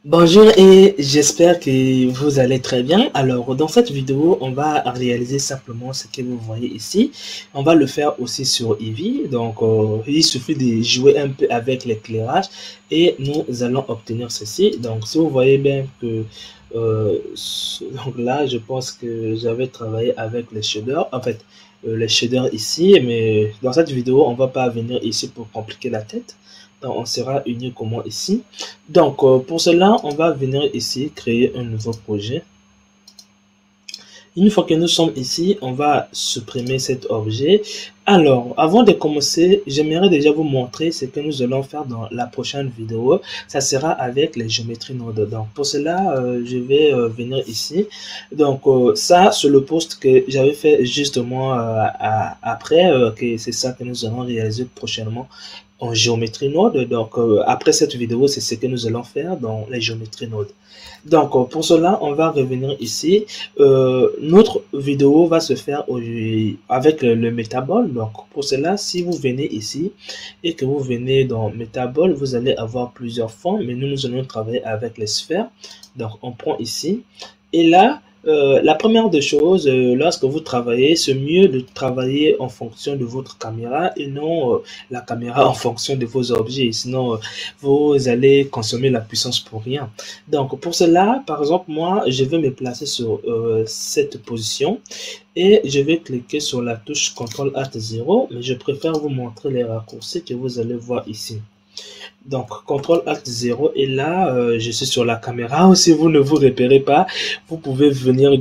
Bonjour et j'espère que vous allez très bien. Alors, dans cette vidéo, on va réaliser simplement ce que vous voyez ici. On va le faire aussi sur Eevee. Donc, il suffit de jouer un peu avec l'éclairage et nous allons obtenir ceci. Donc, si vous voyez bien que donc là, je pense que j'avais travaillé avec les shaders. En fait, les shaders ici, mais dans cette vidéo, on va pas venir ici pour compliquer la tête. Donc, on sera uniquement ici. Donc, pour cela, on va venir ici créer un nouveau projet. Une fois que nous sommes ici, on va supprimer cet objet. Alors, avant de commencer, j'aimerais déjà vous montrer ce que nous allons faire dans la prochaine vidéo. Ça sera avec les géométries nodes. Donc, pour cela, je vais venir ici. Donc, ça, c'est le post que j'avais fait justement après, que c'est ça que nous allons réaliser prochainement en géométrie node. Donc, après cette vidéo, c'est ce que nous allons faire dans les géométries nodes. Donc, pour cela, on va revenir ici. Notre vidéo va se faire avec le Metaball. Donc, pour cela, si vous venez ici et que vous venez dans Metaball, vous allez avoir plusieurs formes, mais nous allons travailler avec les sphères. Donc, on prend ici. Et là, la première des choses, lorsque vous travaillez, c'est mieux de travailler en fonction de votre caméra et non la caméra en fonction de vos objets. Sinon, vous allez consommer la puissance pour rien. Donc, pour cela, par exemple, moi, je vais me placer sur cette position et je vais cliquer sur la touche CTRL ALT 0, mais je préfère vous montrer les raccourcis que vous allez voir ici. Donc, CTRL ALT 0 et là, je suis sur la caméra. Si vous ne vous repérez pas, vous pouvez venir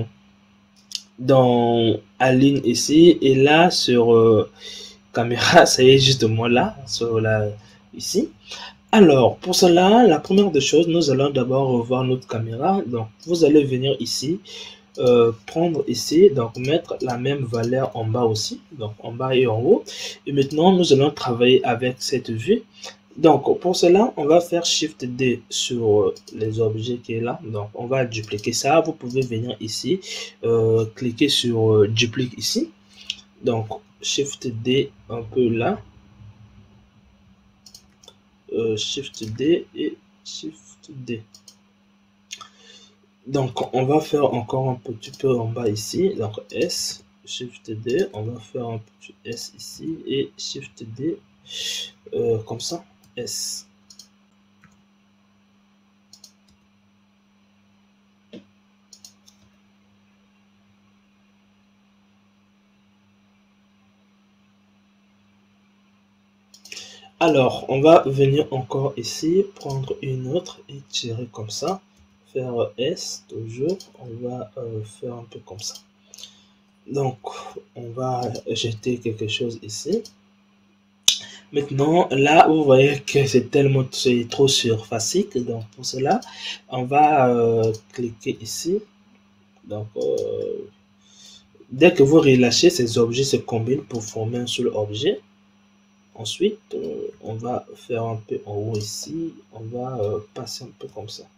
dans Align ici et là, sur caméra, ça y est, justement là, sur la, ici. Alors, pour cela, la première des choses, nous allons d'abord revoir notre caméra. Donc, vous allez venir ici, prendre ici, donc mettre la même valeur en bas aussi, donc en bas et en haut. Et maintenant, nous allons travailler avec cette vue. Donc, pour cela, on va faire Shift D sur les objets qui est là. Donc, on va dupliquer ça. Vous pouvez venir ici, cliquer sur Duplique ici. Donc, Shift D un peu là. Shift D et Shift D. Donc, on va faire encore un petit peu en bas ici. Donc, S, Shift D. On va faire un petit S ici et Shift D comme ça. S. Alors, on va venir encore ici, prendre une autre et tirer comme ça. Faire S toujours. On va faire un peu comme ça. Donc, on va jeter quelque chose ici. Maintenant, là, vous voyez que c'est trop surfacique. Donc, pour cela, on va cliquer ici. Donc, dès que vous relâchez, ces objets se combinent pour former un seul objet. Ensuite, on va faire un peu en haut ici. On va passer un peu comme ça.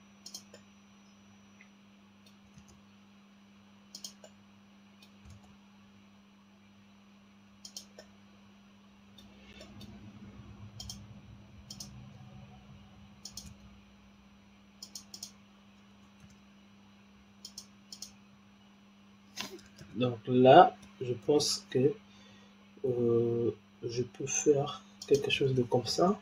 Donc là, je pense que je peux faire quelque chose de comme ça.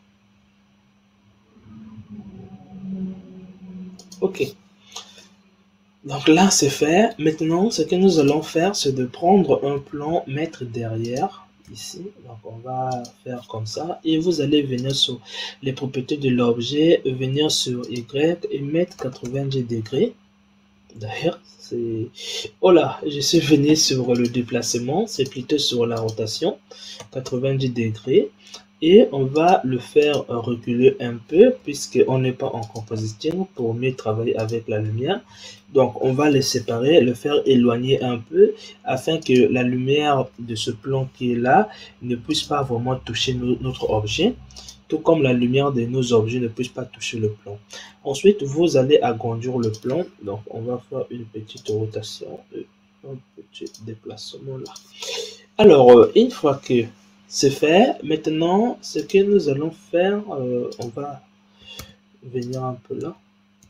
Ok. Donc là, c'est fait. Maintenant, ce que nous allons faire, c'est de prendre un plan, mettre derrière, ici. Donc, on va faire comme ça. Et vous allez venir sur les propriétés de l'objet, venir sur Y et mettre 90 degrés. D'ailleurs, c'est... Oh là, je suis venu sur le déplacement, c'est plutôt sur la rotation, 90 degrés. Et on va le faire reculer un peu puisqu'on n'est pas en compositing pour mieux travailler avec la lumière. Donc, on va les séparer, le faire éloigner un peu afin que la lumière de ce plan qui est là ne puisse pas vraiment toucher notre objet, tout comme la lumière de nos objets ne puisse pas toucher le plan. Ensuite, vous allez agrandir le plan. Donc, on va faire une petite rotation et un petit déplacement là. Alors, une fois que c'est fait, maintenant, ce que nous allons faire, on va venir un peu là.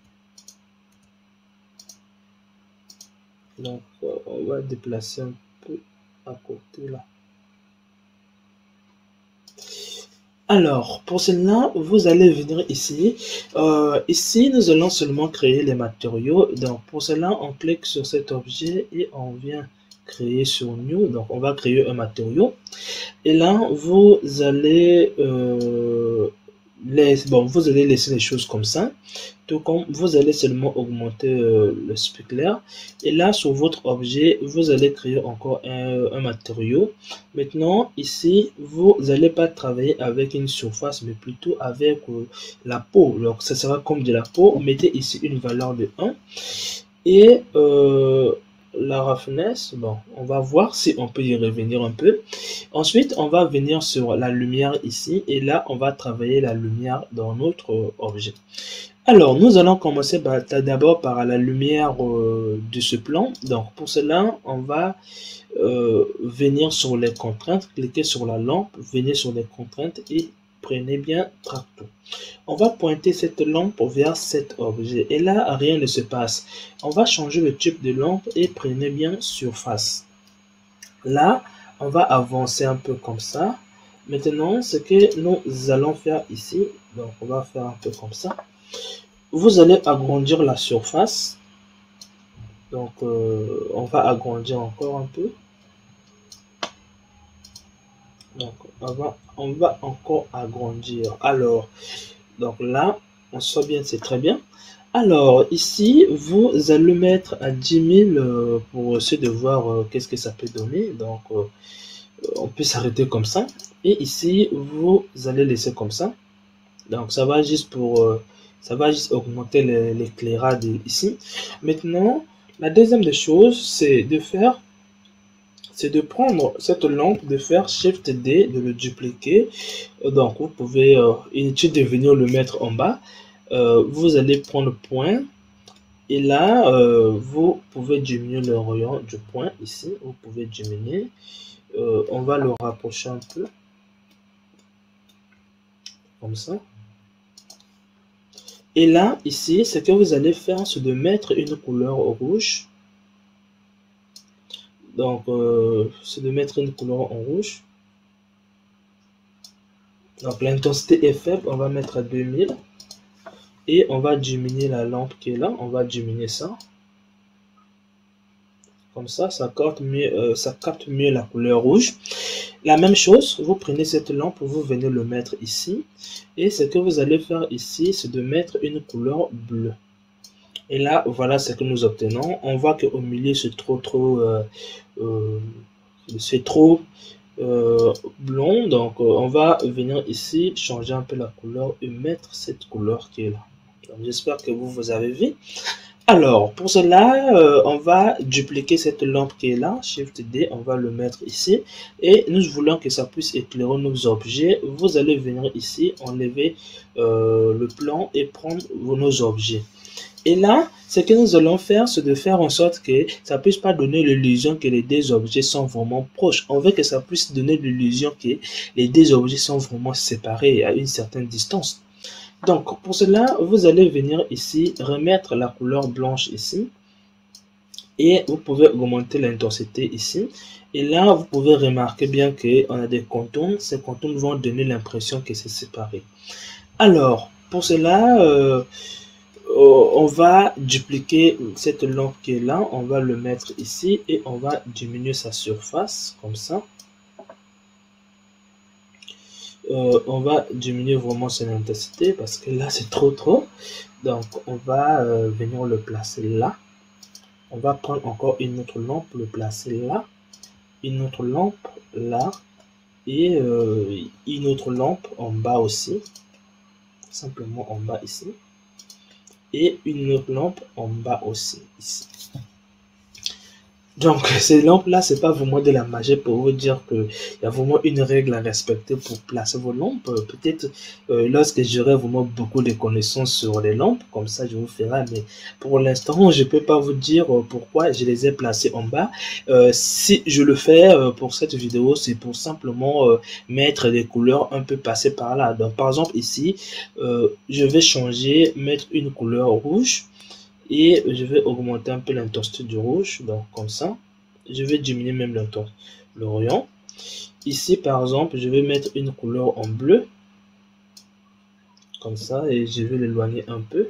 Donc, on va déplacer un peu à côté là. Alors, pour cela, vous allez venir ici. Ici, nous allons seulement créer les matériaux. Donc, pour cela, on clique sur cet objet et on vient créer sur New. Donc, on va créer un matériau. Et là, vous allez vous allez laisser les choses comme ça. Tout comme vous allez seulement augmenter le specular. Et là, sur votre objet, vous allez créer encore un matériau. Maintenant, ici, vous n'allez pas travailler avec une surface, mais plutôt avec la peau. Donc, ça sera comme de la peau. Mettez ici une valeur de 1. Et la roughness, bon, on va voir si on peut y revenir un peu. Ensuite, on va venir sur la lumière ici. Et là, on va travailler la lumière dans notre objet. Alors, nous allons commencer d'abord par la lumière de ce plan. Donc, pour cela, on va venir sur les contraintes, cliquer sur la lampe, venir sur les contraintes et prenez bien Tracto. On va pointer cette lampe vers cet objet et là, rien ne se passe. On va changer le type de lampe et prenez bien surface. Là, on va avancer un peu comme ça. Maintenant, ce que nous allons faire ici, donc on va faire un peu comme ça. Vous allez agrandir la surface. Donc, on va agrandir encore un peu. Donc, on va encore agrandir. Alors, donc là, on sent bien, c'est très bien. Alors, ici, vous allez mettre à 10 000 pour essayer de voir qu'est-ce que ça peut donner. Donc, on peut s'arrêter comme ça. Et ici, vous allez laisser comme ça. Donc, ça va juste ça va juste augmenter l'éclairage ici. Maintenant, la deuxième des choses, c'est de prendre cette lampe, de faire Shift D, de le dupliquer. Donc, vous pouvez, inutile de venir le mettre en bas. Vous allez prendre le point. Et là, vous pouvez diminuer le rayon du point ici. Vous pouvez diminuer. On va le rapprocher un peu. Comme ça. Et là, ici, ce que vous allez faire, c'est de mettre une couleur rouge. Donc, c'est de mettre une couleur en rouge. Donc, l'intensité est faible. On va mettre à 2000. Et on va diminuer la lampe qui est là. On va diminuer ça. Comme ça capte mieux la couleur rouge. La même chose, vous prenez cette lampe, vous venez le mettre ici. Et ce que vous allez faire ici, c'est de mettre une couleur bleue. Et là, voilà ce que nous obtenons. On voit qu'au milieu, c'est trop blond. Donc, on va venir ici, changer un peu la couleur et mettre cette couleur qui est là. J'espère que vous avez vu. Alors, pour cela, on va dupliquer cette lampe qui est là, Shift D, on va le mettre ici. Et nous voulons que ça puisse éclairer nos objets. Vous allez venir ici, enlever le plan et prendre nos objets. Et là, ce que nous allons faire, c'est de faire en sorte que ça ne puisse pas donner l'illusion que les deux objets sont vraiment proches. On veut que ça puisse donner l'illusion que les deux objets sont vraiment séparés à une certaine distance. Donc, pour cela, vous allez venir ici, remettre la couleur blanche ici. Et vous pouvez augmenter l'intensité ici. Et là, vous pouvez remarquer bien qu'on a des contours. Ces contours vont donner l'impression que c'est séparé. Alors, pour cela, on va dupliquer cette lampe qui est là. On va le mettre ici et on va diminuer sa surface comme ça. On va diminuer vraiment son intensité parce que là c'est trop. Donc on va venir le placer là. On va prendre encore une autre lampe, le placer là. Une autre lampe là. Et une autre lampe en bas aussi. Simplement en bas ici. Et une autre lampe en bas aussi ici. Donc, ces lampes-là, c'est pas vraiment de la magie pour vous dire qu'il y a vraiment une règle à respecter pour placer vos lampes. Peut-être lorsque j'aurai vraiment beaucoup de connaissances sur les lampes, comme ça je vous ferai. Mais pour l'instant, je peux pas vous dire pourquoi je les ai placées en bas. Si je le fais pour cette vidéo, c'est pour simplement mettre des couleurs un peu passées par là. Donc, par exemple, ici, je vais changer, mettre une couleur rouge. Et je vais augmenter un peu l'intensité du rouge, donc comme ça. Je vais diminuer même l'Orient. Ici, par exemple, je vais mettre une couleur en bleu, comme ça, et je vais l'éloigner un peu.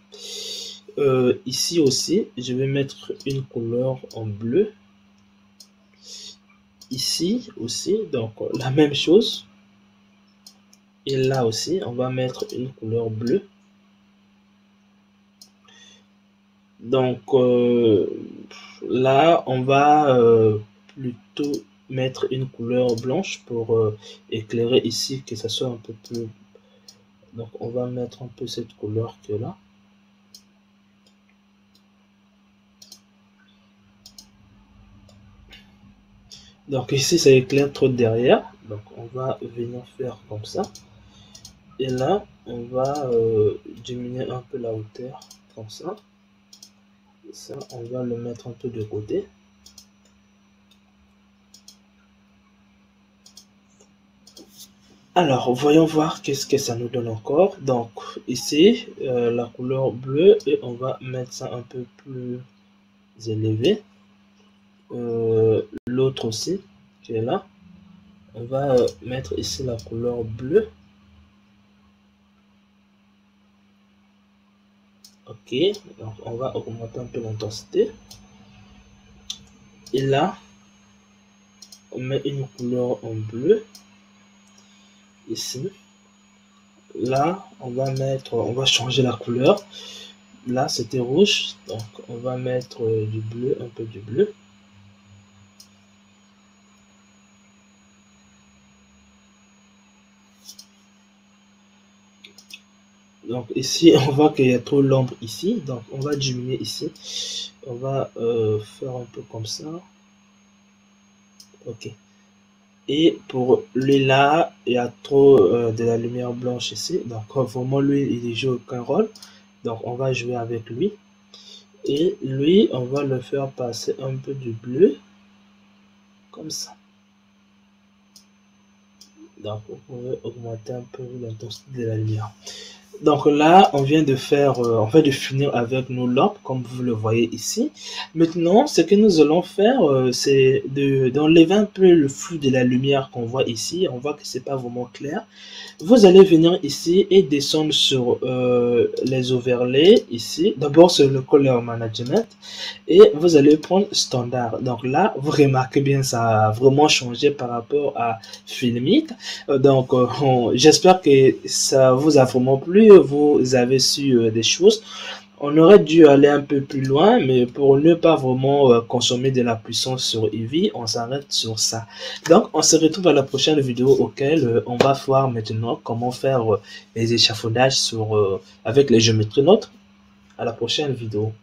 Ici aussi, je vais mettre une couleur en bleu. Ici aussi, donc la même chose. Et là aussi, on va mettre une couleur bleue. Donc là, on va plutôt mettre une couleur blanche pour éclairer ici, que ça soit un peu plus... Donc on va mettre un peu cette couleur que là. Donc ici, ça éclaire trop derrière. Donc on va venir faire comme ça. Et là, on va diminuer un peu la hauteur, comme ça. Ça, on va le mettre un peu de côté. Alors, voyons voir qu'est-ce que ça nous donne encore. Donc, ici, la couleur bleue, et on va mettre ça un peu plus élevé. L'autre aussi, qui est là. On va mettre ici la couleur bleue. Ok, donc on va augmenter un peu l'intensité. Et là, on met une couleur en bleu. Ici. Là, on va changer la couleur. Là, c'était rouge, donc on va mettre du bleu, un peu du bleu. Donc ici, on voit qu'il y a trop l'ombre ici, donc on va diminuer ici. On va faire un peu comme ça. Ok. Et pour lui là, il y a trop de la lumière blanche ici, donc vraiment lui, il ne joue aucun rôle. Donc on va jouer avec lui. Et lui, on va le faire passer un peu du bleu, comme ça. Donc vous pouvez augmenter un peu l'intensité de la lumière. Donc là, on vient de faire, on vient de finir avec nos lampes, comme vous le voyez ici. Maintenant, ce que nous allons faire, c'est d'enlever un peu le flou de la lumière qu'on voit ici. On voit que c'est pas vraiment clair. Vous allez venir ici et descendre sur les overlays ici. D'abord sur le color management et vous allez prendre standard. Donc là, vous remarquez bien, ça a vraiment changé par rapport à Filmic. Donc j'espère que ça vous a vraiment plu. Vous avez su des choses. On aurait dû aller un peu plus loin, mais pour ne pas vraiment consommer de la puissance sur Eevee, on s'arrête sur ça. Donc, on se retrouve à la prochaine vidéo auquel on va voir maintenant comment faire les échafaudages avec les géométries neutres. À la prochaine vidéo.